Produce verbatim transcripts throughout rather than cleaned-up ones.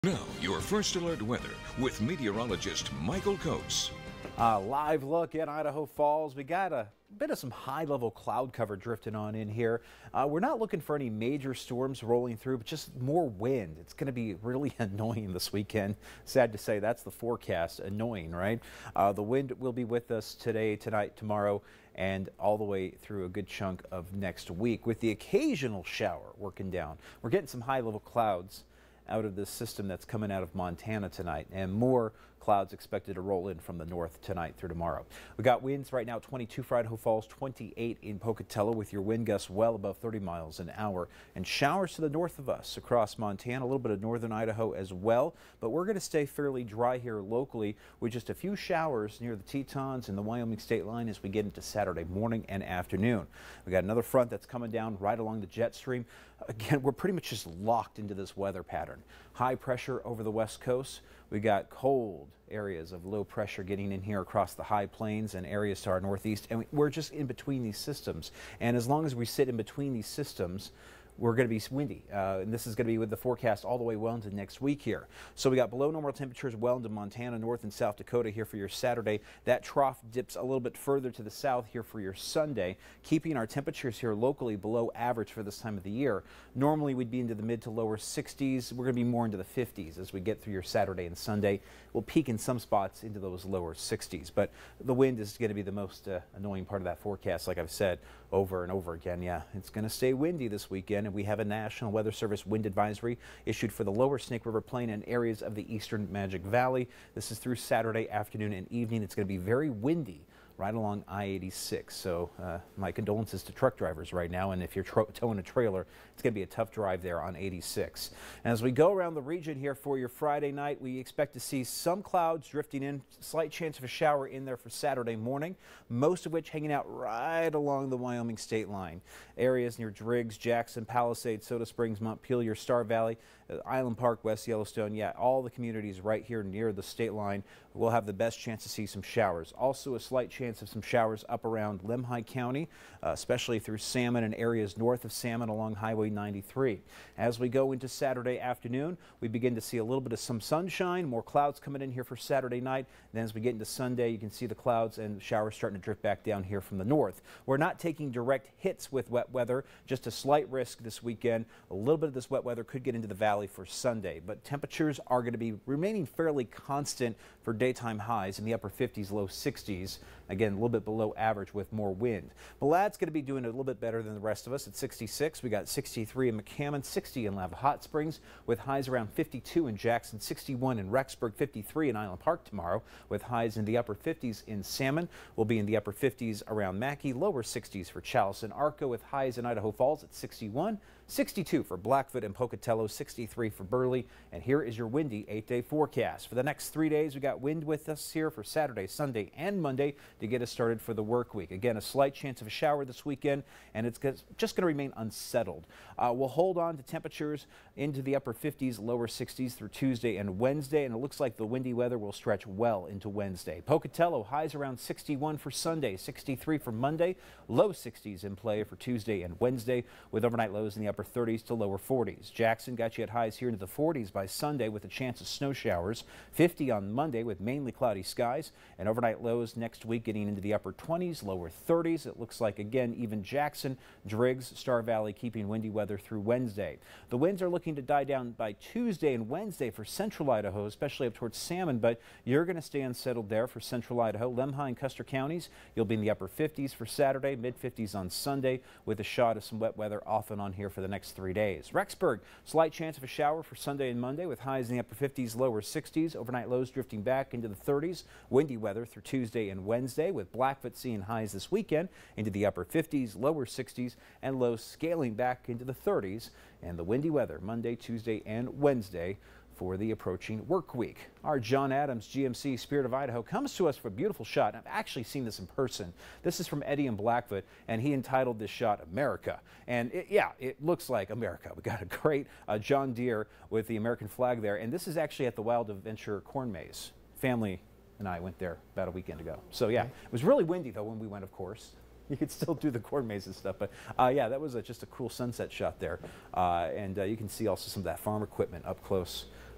Now, your first alert weather with meteorologist Michael Coates. A live look at Idaho Falls. We got a bit of some high-level cloud cover drifting on in here. Uh, we're not looking for any major storms rolling through, but just more wind. It's going to be really annoying this weekend. Sad to say, that's the forecast. Annoying, right? Uh, the wind will be with us today, tonight, tomorrow, and all the way through a good chunk of next week, with the occasional shower working down. We're getting some high-level clouds out of this system that's coming out of Montana tonight, and more clouds expected to roll in from the north tonight through tomorrow. We got winds right now twenty-two for Idaho Falls, twenty-eight in Pocatello, with your wind gusts well above thirty miles an hour, and showers to the north of us across Montana, a little bit of northern Idaho as well. But we're going to stay fairly dry here locally with just a few showers near the Tetons and the Wyoming state line as we get into Saturday morning and afternoon. We got another front that's coming down right along the jet stream. Again, we're pretty much just locked into this weather pattern. High pressure over the west coast. We got cold areas of low pressure getting in here across the high plains and areas to our northeast, and we're just in between these systems. And as long as we sit in between these systems, we're going to be windy, uh, and this is going to be with the forecast all the way well into next week here. So we got below normal temperatures well into Montana, North and South Dakota here for your Saturday. That trough dips a little bit further to the south here for your Sunday, keeping our temperatures here locally below average for this time of the year. Normally we'd be into the mid to lower sixties. We're going to be more into the fifties as we get through your Saturday and Sunday. We'll peak in some spots into those lower sixties, but the wind is going to be the most uh, annoying part of that forecast, like I've said over and over again. Yeah, it's going to stay windy this weekend, and we have a National Weather Service wind advisory issued for the lower Snake River Plain and areas of the eastern Magic Valley. This is through Saturday afternoon and evening. It's going to be very windy right along I eighty-six. So uh, my condolences to truck drivers right now, and if you're towing a trailer, it's going to be a tough drive there on eighty-six. And as we go around the region here for your Friday night, we expect to see some clouds drifting in, slight chance of a shower in there for Saturday morning, most of which hanging out right along the Wyoming state line. Areas near Driggs, Jackson, Palisades, Soda Springs, Montpelier, Star Valley, uh, Island Park, West Yellowstone. Yeah, all the communities right here near the state line will have the best chance to see some showers. Also a slight chance of some showers up around Lemhi County, uh, especially through Salmon and areas north of Salmon along Highway ninety-three. As we go into Saturday afternoon, we begin to see a little bit of some sunshine, more clouds coming in here for Saturday night. Then as we get into Sunday, you can see the clouds and showers starting to drift back down here from the north. We're not taking direct hits with wet weather, just a slight risk this weekend. A little bit of this wet weather could get into the valley for Sunday, but temperatures are going to be remaining fairly constant for daytime highs in the upper fifties, low sixties. Again, a little bit below average with more wind. Malad's going to be doing a little bit better than the rest of us at sixty-six. We got sixty-three in McCammon, sixty in Lava Hot Springs, with highs around fifty-two in Jackson, sixty-one in Rexburg, fifty-three in Island Park tomorrow, with highs in the upper fifties in Salmon. We'll be in the upper fifties around Mackay, lower sixties for Challis and Arco, with highs in Idaho Falls at sixty-one, sixty-two for Blackfoot and Pocatello, sixty-three for Burley. And here is your windy eight-day forecast. For the next three days, we got wind with us here for Saturday, Sunday, and Monday to get us started for the work week. Again, a slight chance of a shower this weekend, and it's just going to remain unsettled. Uh, we'll hold on to temperatures into the upper fifties, lower sixties through Tuesday and Wednesday, and it looks like the windy weather will stretch well into Wednesday. Pocatello, highs around sixty-one for Sunday, sixty-three for Monday, low sixties in play for Tuesday and Wednesday, with overnight lows in the upper thirties to lower forties. Jackson got you at highs here into the forties by Sunday with a chance of snow showers, fifty on Monday with mainly cloudy skies, and overnight lows next week getting into the upper twenties, lower thirties. It looks like, again, even Jackson, Driggs, Star Valley keeping windy weather through Wednesday. The winds are looking to die down by Tuesday and Wednesday for central Idaho, especially up towards Salmon, but you're going to stay unsettled there for central Idaho. Lemhi and Custer counties, you'll be in the upper fifties for Saturday, mid fifties on Sunday, with a shot of some wet weather off and on here for the next three days. Rexburg, slight chance of a shower for Sunday and Monday with highs in the upper fifties, lower sixties. Overnight lows drifting back into the thirties. Windy weather through Tuesday and Wednesday, with Blackfoot seeing highs this weekend into the upper fifties, lower sixties, and lows scaling back into the thirties. And the windy weather Monday, Tuesday, and Wednesday for the approaching work week. Our John Adams G M C Spirit of Idaho comes to us for a beautiful shot. I've actually seen this in person. This is from Eddie in Blackfoot, and he entitled this shot America. And it, yeah, it looks like America. We got a great uh, John Deere with the American flag there, and this is actually at the Wild Adventure Corn Maze. Family and I went there about a weekend ago. So yeah, it was really windy though when we went, of course. You could still do the corn maze and stuff, but uh, yeah, that was a, just a cool sunset shot there. Uh, and uh, you can see also some of that farm equipment up close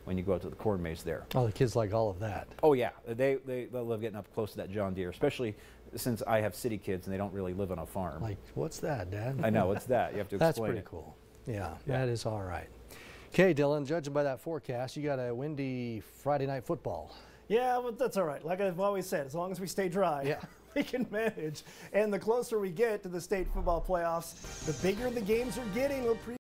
when you go out to the corn maze there. Oh, the kids like all of that. Oh yeah, they, they, they love getting up close to that John Deere, especially since I have city kids and they don't really live on a farm. Like, what's that, Dad? I know, what's that? You have to That's explain pretty it. cool. Yeah, Yeah. that is all right. Okay, Dylan, judging by that forecast, you got a windy Friday night football. Yeah, but that's all right. Like I've always said, as long as we stay dry, Yeah. we can manage. And the closer we get to the state football playoffs, the bigger the games are getting. We'll pre